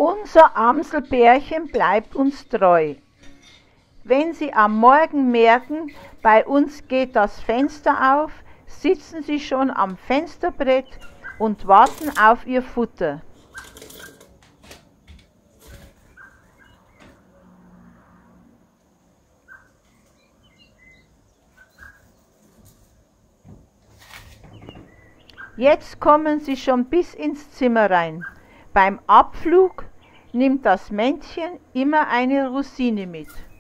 Unser Amselbärchen bleibt uns treu. Wenn Sie am Morgen merken, bei uns geht das Fenster auf, sitzen Sie schon am Fensterbrett und warten auf Ihr Futter. Jetzt kommen Sie schon bis ins Zimmer rein. Beim Abflug nimmt das Männchen immer eine Rosine mit.